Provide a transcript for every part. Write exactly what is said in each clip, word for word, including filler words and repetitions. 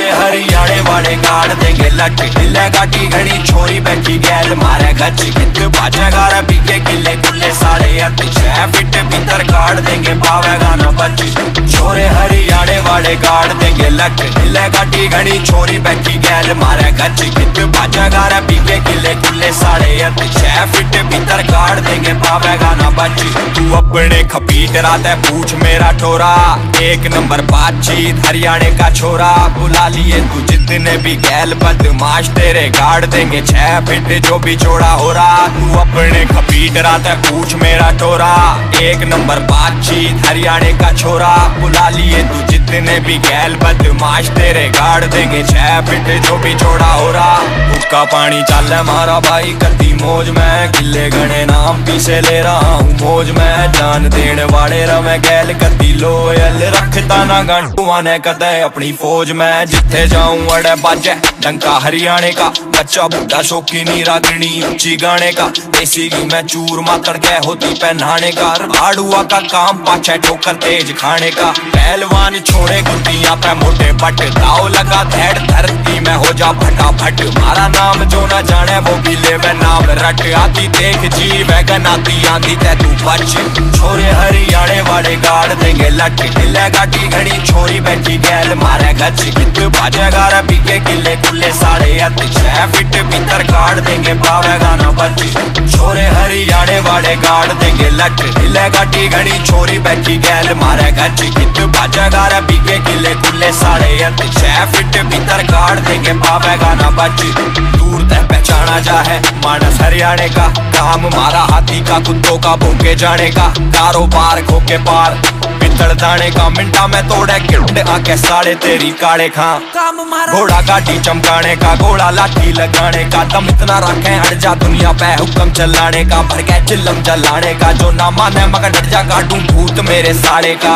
छोरे हरियाणे वाले गाड़ देंगे लट, हिले गाटी घड़ी छोरी बैठी गैल मारे गच, कित बाजेगा रे पीके किले कुल्ले साढ़े अठ, छह फिट भीतर गाड़ देंगे पावेगा ना बच। छोरे हरियाणे वाले गाड़ देंगे लट, हिले गाटी घड़ी छोरी बैठी गैल मारे गच, कित बाजेगा रे पीके किले कुल्ले साढ़े अठ, छह फिट भीतर गाड़ देंगे पावेगा ना बच। तू अपने खपीट रात है पूछ मेरा ठोरा, एक नंबर बातचीत हरियाणे का छोरा, बुला लिए तू जितने भी गैल बदमाश तेरे गाड़ देंगे छह फिट जो भी चौड़ा हो रहा। तू अपने खपीट रात है पूछ मेरा ठोरा, एक नंबर बातचीत हरियाणे का छोरा, बुला लिए तू जितने भी गैल बदमाश तेरे गाड़ देंगे छह फिट जो भी चौड़ा हो रहा। उसका पानी चल मारा भाई करती मौज में, किले गणे नाम पीछे ले रहा हूँ मौज में, जान देने वाले रवे गैल करती लोयल, रखता ना गंटुआ ने कदे अपनी फौज में, जिथे जाऊं अड़े बाजे डंका हरियाणे का, बच्चा बुढ़ा शौकी नी रागनी ऊंची गाने का, देसी घी में चूर मातर के होती पहनाने का, आड़ुआ का काम पाछे ठोकर तेज खाने का, पहलवान छोड़े गुटियां पे मोटे बट, दाव लगा धैड़ धरती में हो जा फटाफट, मारा नाम जो न जाने वो भी ले में नाम रट, आती देख जी वैगन आती आंधी ते तू बच। छोरे हरियाणे वाले गाड़ देंगे लट, हिले गाटी घड़ी छोरी बैठी गैल मारे गच, कित बाजेगा रे पीके किले कुल्ले साढ़े अठ, छह फिट भीतर गाड़ देंगे पावेगा ना बच। छोरे हरियाणे वाले गाड़ देंगे लट, हिले गाटी घड़ी छोरी बैठी गैल मारे गच, कित बाजेगा रे पीके किले कुल्ले साढ़े अठ, छह फिट भीतर गाड़ देंगे पावेगा ना बच। दूर तक पहचाना जा है मानस हरियाणे का, काम मारा हाथी का कुत्तों का भूखे जाने का, कारोबार खो के पार पितड़ दाने का, मिंटा में तोड़े किट आके साड़े तेरी काले खां, घोड़ा गाड़ी चमकाने का, घोड़ा लाठी लगाने का, दम इतना रखे हट जा दुनिया पे हुक्म चलाने का, भर के चिल्लम जलाने का, जो ना माने मगर डर जा काटूं भूत मेरे साड़े का।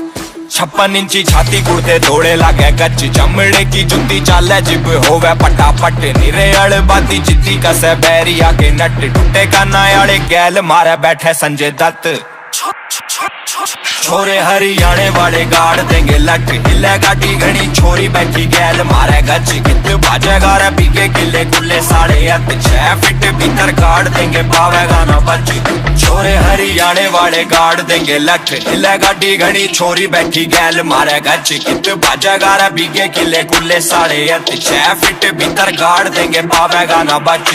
छप्पन इंची छाती गुड़ते दौड़े लागे गच, चमड़े की जुत्ती चाले जिब होवे पटापट, निरे अड़ बाती जिद्दी कसे बैरिया के नट, टूटे का नायाले गैल मारे बैठे संजय दत्त। छोरे हरियाणे वाले गाड़ देंगे लट, हिले गाटी घड़ी छोरी बैठी गैल मारे गच, कित बाजेगा रे पीके किले कुल्ले साढ़े अठ, छह फिट भीतर गाड़ देंगे पावेगा ना बच। छोरे हरियाणे वाले गाड़ देंगे लट, हिले गाटी घड़ी छोरी बैठी गैल मारे गच, कित बाजेगा रे पीके किले कुल्ले साढ़े अठ, छह फिट भीतर गाड़ देंगे पावेगा ना बच।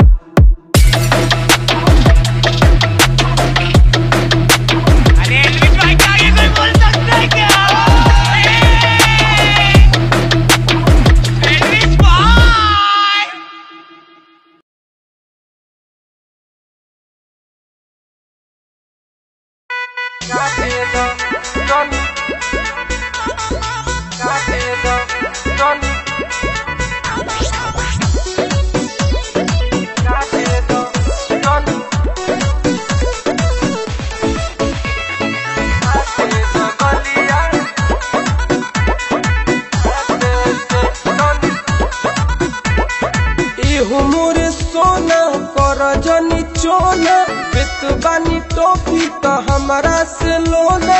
बानी टोपी तो हमारा से लोना,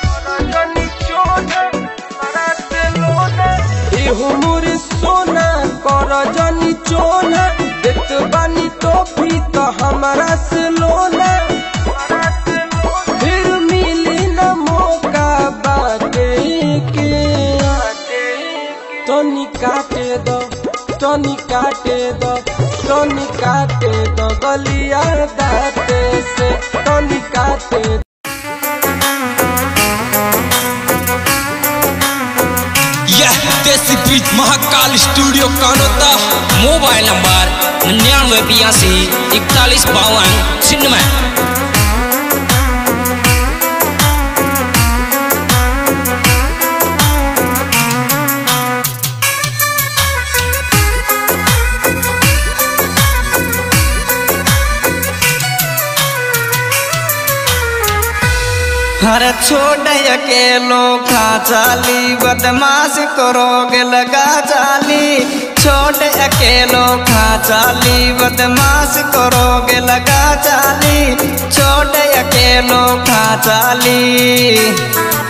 मुरी सोना कर जनी चोना, देत बानी टोपी तो हमारा से लोना, फिर मिली न मौका बाटे के, टनी काटे दो टनी काटे दो टनी काटे दो गलिया दाते से, टनी काटे दो। यह Desi beat Mahakal studio Kanota, mobile number निन्यानवे बयासी इकतालीस बावन छिन्नवे। अरे छोड़ अकेलो खा चाली, बदमाश करोगे लगा चाली, छोड़ अकेलो खा चाली, बदमाश करोगे लगा चाली, छोड़ अकेलो खा चाली।